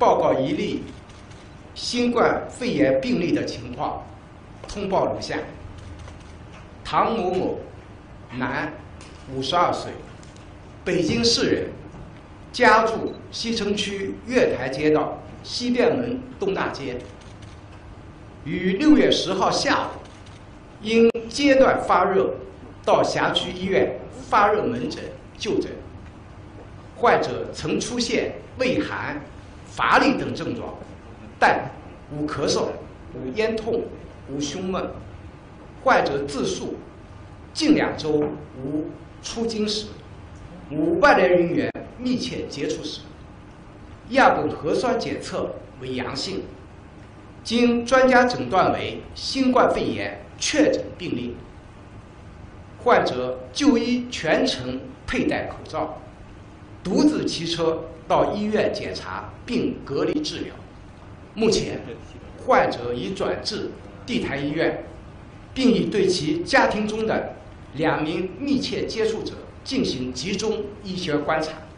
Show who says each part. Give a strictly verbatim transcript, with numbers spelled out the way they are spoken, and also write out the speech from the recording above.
Speaker 1: 报告一例新冠肺炎病例的情况，通报如下：唐某某，男，五十二岁，北京市人，家住西城区月台街道西便门东大街。于六月十号下午，因阶段发热，到辖区医院发热门诊就诊。患者曾出现畏寒、乏力等症状，但无咳嗽、无咽痛、无胸闷。患者自述近两周无出京史，无外来人员密切接触史，样本核酸检测为阳性，经专家诊断为新冠肺炎确诊病例。患者就医全程佩戴口罩，独自骑车到医院检查并隔离治疗。目前，患者已转至地坛医院，并已对其家庭中的两名密切接触者进行集中医学观察。